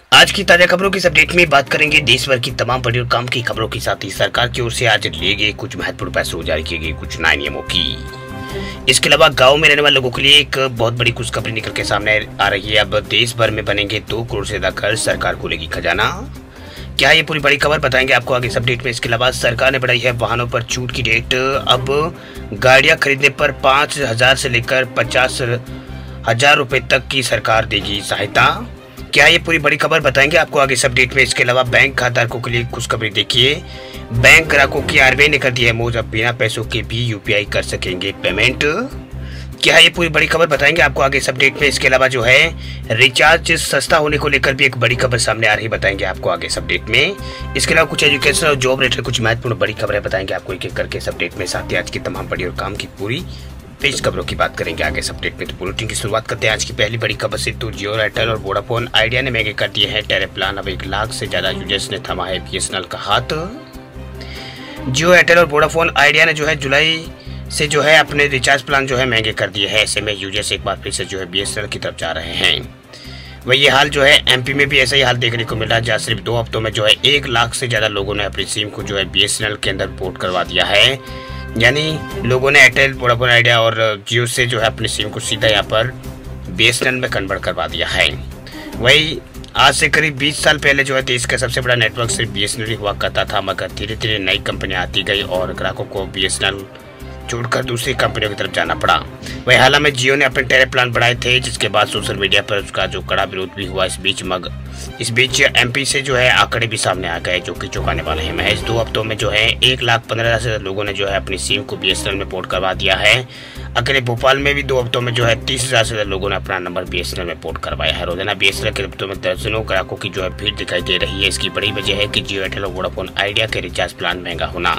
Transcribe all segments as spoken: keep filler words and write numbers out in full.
आज की ताजा खबरों की इस अपडेट में बात करेंगे देश भर की तमाम बड़ी और काम की खबरों के साथ ही सरकार की ओर से आज लिए गए कुछ महत्वपूर्ण फैसलों जारी किए गए कुछ नए नियमों की। इसके अलावा गांव में रहने वाले लोगों के लिए एक बहुत बड़ी खुशखबरी निकल के सामने आ रही है। अब देश भर में बनेंगे दो करोड़ से ज्यादा घर, सरकार खोलेगी खजाना। क्या ये पूरी बड़ी खबर बताएंगे आपको आगे इस अपडेट में। इसके अलावा सरकार ने बढ़ाई है वाहनों पर छूट की डेट। अब गाड़ियां खरीदने पर पाँच हजार से लेकर पचास हजार रुपए तक की सरकार देगी सहायता। क्या ये पूरी बड़ी खबर बताएंगे आपको आगे इस अपडेट में। इसके अलावा बैंक खाताधारकों के लिए खुशखबरी देखिए। बैंक ग्राहकों की आरबीआई ने कर दी है मौज, अब बिना पैसों के भी यूपीआई कर सकेंगे पेमेंट। क्या ये पूरी बड़ी खबर बताएंगे आपको आगे इस अपडेट में। इसके अलावा जो है रिचार्ज सस्ता होने को लेकर भी एक बड़ी खबर सामने आ रही है, बताएंगे आपको आगे इस अपडेट में। इसके अलावा कुछ एजुकेशन और जॉब रिलेटेड कुछ महत्वपूर्ण बड़ी खबरें बताएंगे आपको एक एक करके इस अपडेट में। साथ ही आज की तमाम बड़ी और काम की पूरी तेज खबरों की बात करेंगे आगे इस अपडेट में। तो बुलेटिन की शुरुआत करते हैं आज की पहली बड़ी खबर से। तो जियो, एयरटेल और वोडाफोन आइडिया ने महंगे कर दिए हैं टैरिफ प्लान। अब एक लाख से ज्यादा यूजर्स ने थमा है बीएसएनएल का हाथ। जियो, एयरटेल और वोडाफोन आइडिया ने जो है जुलाई से जो है अपने रिचार्ज प्लान जो है महंगे कर दिए हैं। ऐसे में यूजर्स एक बार फिर से जो है बीएसएनएल की तरफ जा रहे हैं। वही ये हाल जो है एमपी में भी ऐसा ही हाल देखने को मिला, जहाँ सिर्फ दो हफ्तों में जो है एक लाख से ज्यादा लोगों ने अपनी सिम को जो है बीएसएनएल के अंदर पोर्ट करवा दिया है। यानी लोगों ने एयरटेल, वोडाफोन आइडिया और जियो से जो है अपनी सिम को सीधा यहाँ पर बीएसएनएल में कन्वर्ट करवा दिया है। वही आज से करीब बीस साल पहले जो है देश का सबसे बड़ा नेटवर्क सिर्फ बीएसएनएल ही हुआ करता था, मगर धीरे धीरे नई कंपनियां आती गई और ग्राहकों को बीएसएनएल छोड़कर दूसरी कंपनियों की तरफ जाना पड़ा। वही हाल में जियो ने अपने टैरिफ प्लान बढ़ाए थे, जिसके बाद सोशल मीडिया पर उसका जो कड़ा विरोध भी हुआ। इस बीच मग इस बीच एमपी से जो है आंकड़े भी सामने आ गए जो कि चौंकाने वाले हैं। महज दो हफ्तों में जो है एक लाख पंद्रह हजार से लोगों ने जो है अपनी सिम को बीएसएनएल में पोर्ट करवा दिया है। अकेले भोपाल में भी दो हफ्तों में जो है तीस हजार से ज्यादा लोगों ने अपना नंबर बीएसएनएल में पोर्ट करवाया है। रोजाना बीएसएनएल के हफ्तों में दर्जनों ग्राहकों की जो है भीड़ दिखाई दे रही है। इसकी बड़ी वजह है कि जियो, एयरटेल और वोडाफोन आइडिया के रिचार्ज प्लान महंगा होना।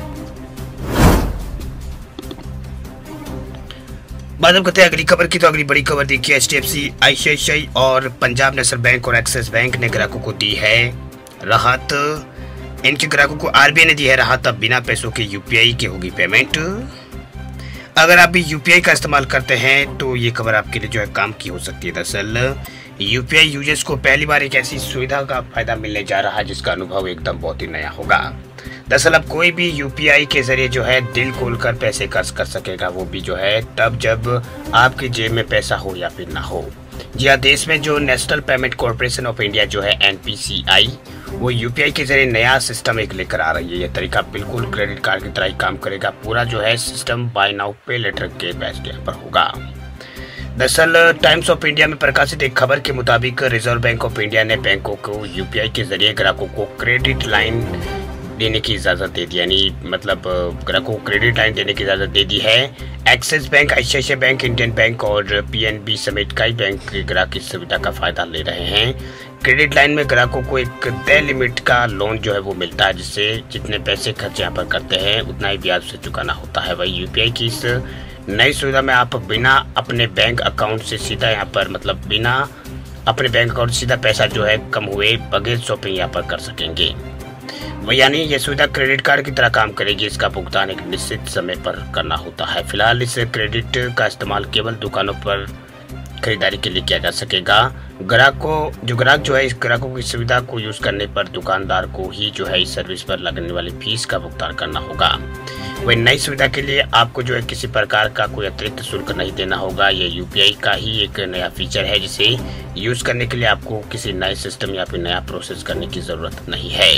बात अब करते हैं अगली खबर की। तो अगली बड़ी खबर देखिए, एचडीएफसी, आईसीआईसीआई और पंजाब नेशनल बैंक और एक्सिस बैंक ने ग्राहकों को दी है राहत। इनके ग्राहकों को आरबीआई ने दी है राहत, अब बिना पैसों के यूपीआई की होगी पेमेंट। अगर आप भी यूपीआई का इस्तेमाल करते हैं तो ये खबर आपके लिए जो है काम की हो सकती है। दरअसल यूपीआई यूजर्स को पहली बार एक ऐसी सुविधा का फायदा मिलने जा रहा है जिसका अनुभव एकदम बहुत ही नया होगा। दरअसल अब कोई भी यूपीआई के जरिए जो है दिल खोलकर पैसे खर्च कर सकेगा, वो भी जो है तब जब आपकी जेब में पैसा हो या फिर ना हो। जी हाँ, देश में जो National Payment Corporation of India जो है एनपीसीआई, वो यूपीआई के जरिए नया सिस्टम एक लेकर आ रही है। यह तरीका बिल्कुल क्रेडिट कार्ड की तरह ही काम करेगा। पूरा जो है system buy now pay later के बेस पर होगा। दरअसल टाइम्स ऑफ इंडिया में प्रकाशित एक खबर के मुताबिक रिजर्व बैंक ऑफ इंडिया ने बैंकों को यूपीआई के जरिए ग्राहकों को क्रेडिट लाइन देने की इजाज़त दे दी, यानी मतलब ग्राहकों को क्रेडिट लाइन देने की इजाज़त दे दी है। Axis bank, ICICI bank, Indian bank और पीएनबी समेत कई बैंक के ग्राहक इस सुविधा का फायदा ले रहे हैं। क्रेडिट लाइन में ग्राहकों को एक तय लिमिट का लोन जो है वो मिलता है, जिससे जितने पैसे खर्च यहाँ पर करते हैं उतना ही ब्याज से चुकाना होता है। वही यूपीआई की इस नई सुविधा में आप बिना अपने बैंक अकाउंट से सीधा यहाँ पर मतलब बिना अपने बैंक अकाउंट सीधा पैसा जो है कम हुए बगैर शॉपिंग यहाँ पर कर सकेंगे। यानी यह सुविधा क्रेडिट कार्ड की तरह काम करेगी। इसका भुगतान एक निश्चित समय पर करना होता है। फिलहाल इस क्रेडिट का इस्तेमाल केवल दुकानों पर खरीदारी के लिए किया जा सकेगा। ग्राहक को जो ग्राहक जो है इस ग्राहकों की सुविधा को यूज करने पर दुकानदार को ही जो है इस सर्विस पर लगने वाली फीस का भुगतान करना होगा। वही नई सुविधा के लिए आपको जो है किसी प्रकार का कोई अतिरिक्त शुल्क नहीं देना होगा। ये यूपीआई का ही एक नया फीचर है जिसे यूज करने के लिए आपको किसी नए सिस्टम या फिर नया प्रोसेस करने की जरूरत नहीं है।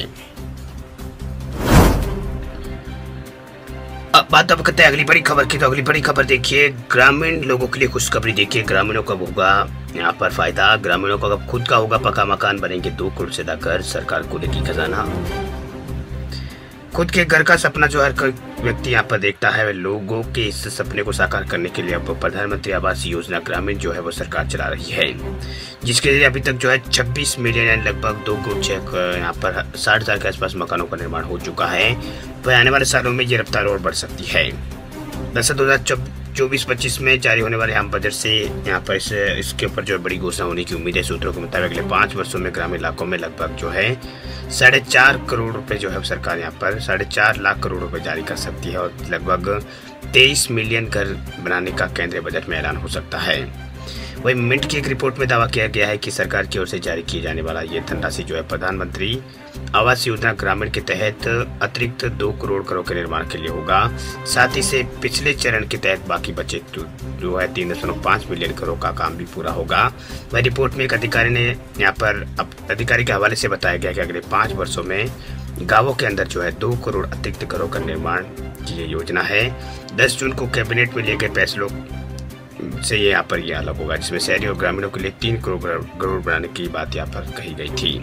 अब बात अब करते हैं अगली बड़ी खबर की। तो अगली बड़ी खबर देखिए, ग्रामीण लोगों के लिए खुशखबरी देखिए। ग्रामीणों का होगा यहाँ पर फायदा। ग्रामीणों का खुद का होगा पक्का मकान, बनेंगे दो करोड़ से ज्यादा घर, सरकार को लेगी खजाना। खुद के घर का सपना जो हर व्यक्ति यहाँ पर देखता है, लोगों के इस सपने को साकार करने के लिए अब प्रधानमंत्री आवास योजना ग्रामीण जो है वो सरकार चला रही है, जिसके लिए अभी तक जो है छब्बीस मिलियन यानी लगभग दो करोड़ छह यहाँ पर साठ हजार के आसपास मकानों का निर्माण हो चुका है। वह आने वाले सालों में ये रफ्तार और बढ़ सकती है। दरअसल दो हजार चौबीस पच्चीस में जारी होने वाले आम बजट से यहाँ पर इस, इसके ऊपर जो बड़ी घोषणा होने की उम्मीद है। सूत्रों के मुताबिक अगले पाँच वर्षों में ग्रामीण इलाकों में लगभग जो है साढ़े चार करोड़ रुपए जो है सरकार यहाँ पर साढ़े चार लाख करोड़ रुपए जारी कर सकती है और लगभग तेईस मिलियन घर बनाने का केंद्रीय बजट में ऐलान हो सकता है। वही मिंट की एक रिपोर्ट में दावा किया गया है कि सरकार की ओर से जारी किए जाने वाला ये धनराशि जो है प्रधानमंत्री आवास योजना ग्रामीण के तहत अतिरिक्त दो करोड़ घरों के निर्माण के लिए होगा। साथ ही से पिछले चरण के तहत बाकी बचे जो है तीन दशमलव पाँच मिलियन घरों का काम भी पूरा होगा। वही रिपोर्ट में एक अधिकारी ने यहाँ पर अधिकारी के हवाले से बताया गया कि अगले पाँच वर्षों में गांवों के अंदर जो है दो करोड़ अतिरिक्त घरों का निर्माण की ये योजना है। दस जून को कैबिनेट में लिए गए फैसलों से ये यहाँ पर यह अलग होगा, जिसमें शहरी और ग्रामीणों के लिए तीन करोड़ करोड़ बनाने की बात यहाँ पर कही गई थी।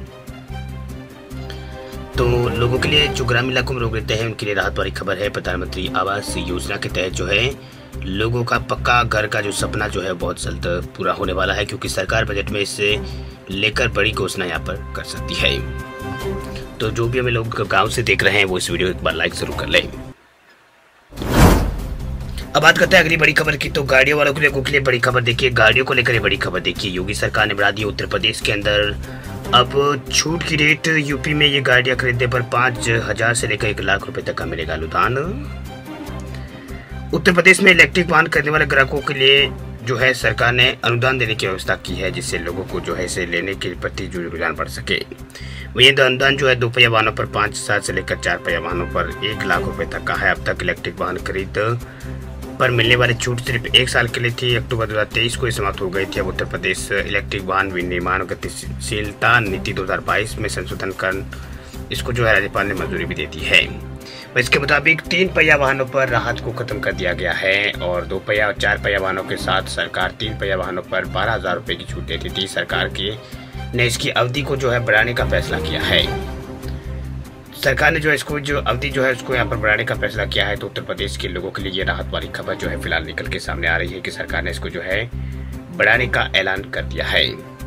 तो लोगों के लिए जो ग्रामीण इलाकों में लोग रहते हैं उनके लिए राहत वाली खबर है। प्रधानमंत्री आवास योजना के तहत जो है लोगों का पक्का घर का जो सपना जो है बहुत जल्द पूरा होने वाला है, क्योंकि सरकार बजट में इससे लेकर बड़ी घोषणा यहाँ पर कर सकती है। तो जो भी हमें लोग गाँव से देख रहे हैं वो इस वीडियो एक बार लाइक जरूर कर लें। अब बात करते हैं अगली बड़ी खबर की। तो गाड़ियों वालों के लिए, के लिए बड़ी खबर देखिए, गाड़ियों को लेकर बड़ी खबर देखिए। योगी सरकार ने बढ़ा दी उत्तर प्रदेश के अंदर अब छूट की रेट। यूपी में ये गाड़ियां खरीदने पर पाँच हजार से लेकर एक लाख रुपए तक का मिलेगा अनुदान। उत्तर प्रदेश में इलेक्ट्रिक वाहन खरीदने वाले ग्राहकों के लिए जो है सरकार ने अनुदान देने की व्यवस्था की है, जिससे लोगों को जो है इसे लेने के प्रति जो रुझान बढ़ सके। वही अनुदान जो है दो पहिया वाहनों पर पाँच हजार से लेकर चार पहिया वाहनों पर एक लाख रुपए तक का है। अब तक इलेक्ट्रिक वाहन खरीद पर मिलने वाली छूट सिर्फ एक साल के लिए थी। अक्टूबर दो हज़ार तेईस को समाप्त हो गई थी। अब उत्तर प्रदेश इलेक्ट्रिक वाहन विनिर्माण गतिशीलता नीति दो हज़ार बाईस में संशोधन कर इसको जो है राज्यपाल ने मंजूरी भी दे दी है। इसके मुताबिक तीन पहिया वाहनों पर राहत को खत्म कर दिया गया है और दो पहिया और चार पहिया वाहनों के साथ सरकार तीन पहिया वाहनों पर बारह हजार रुपए की छूट देती थी। सरकार की ने इसकी अवधि को जो है बढ़ाने का फैसला किया है। सरकार ने जो इसको जो अवधि जो है उसको यहाँ पर बढ़ाने का फैसला किया है। तो उत्तर प्रदेश के लोगों के लिए ये राहत वाली खबर जो है फिलहाल निकल के सामने आ रही है कि सरकार ने इसको जो है बढ़ाने का ऐलान कर दिया है।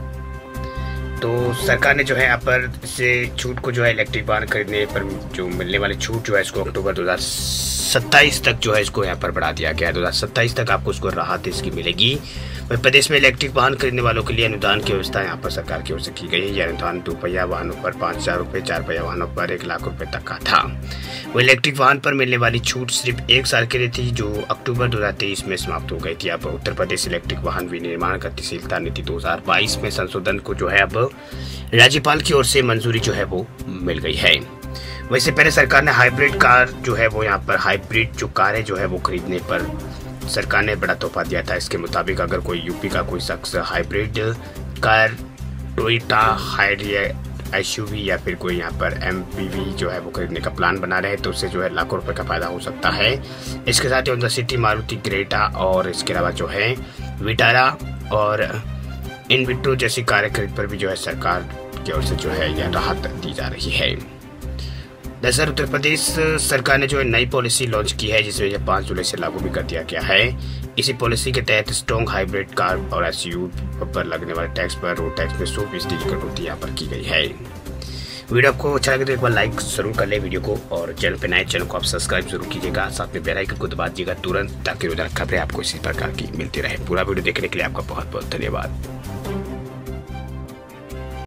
तो सरकार ने जो है यहाँ पर से छूट को जो है इलेक्ट्रिक वाहन खरीदने पर जो मिलने वाली छूट जो है इसको अक्टूबर दो हज़ार सत्ताईस तक जो है इसको यहाँ पर बढ़ा दिया गया है। दो हज़ार सत्ताईस तक आपको उसको राहत इसकी मिलेगी। प्रदेश में इलेक्ट्रिक वाहन खरीदने वालों के लिए अनुदान की व्यवस्था यहाँ पर सरकार की ओर से की गई है। यह अनुदान दो पहिया वाहनों पर पाँच हजार रुपये, चार पहिया वाहनों पर एक लाख रुपए तक का था। वो इलेक्ट्रिक वाहन पर मिलने वाली छूट सिर्फ एक साल के लिए थी, जो अक्टूबर दो हज़ार तेईस में समाप्त हो गई थी। अब उत्तर प्रदेश इलेक्ट्रिक वाहन विनिर्माण गतिशीलता नीति दो हज़ार बाईस में संशोधन को जो है अब राज्यपाल की ओर से मंजूरी जो है वो मिल गई है। वैसे पहले सरकार ने हाइब्रिड कार जो है वो यहाँ पर हाइब्रिड जो कारें जो है वो खरीदने पर सरकार ने बड़ा तोहफा दिया था। इसके मुताबिक अगर कोई यूपी का कोई शख्स हाइब्रिड कार टोयोटा हाइरियर एसयूवी या फिर कोई यहाँ पर एमपीवी जो है वो खरीदने का प्लान बना रहे हैं तो उससे जो है लाखों रुपए का फायदा हो सकता है। इसके साथ ही होंडा सिटी, मारुति ग्रेटा और इसके अलावा जो है विटारा और इनविट्रो जैसी कारें खरीद पर भी जो है सरकार की ओर से जो है यह राहत दी जा रही है। दरअसल उत्तर प्रदेश सरकार ने जो है नई पॉलिसी लॉन्च की है, जिसमें यह पाँच जुलाई से लागू भी कर दिया गया है। इसी पॉलिसी के तहत स्ट्रॉन्ग हाइब्रिड कार और एसयूवी पर लगने वाले टैक्स पर रोड टैक्स में सौ फीसदी की कटौती यहाँ पर की गई है। वीडियो आपको अच्छा लगे तो एक बार लाइक जरूर कर ले वीडियो को, और चैनल पे नए चैनल को आप सब्सक्राइब जरूर कीजिएगा। साथ में बेल आइकन को दबा दीजिएगा तुरंत, ताकि रोजाना खबरें आपको इसी प्रकार की मिलती रहे। पूरा वीडियो देखने के लिए आपका बहुत बहुत धन्यवाद।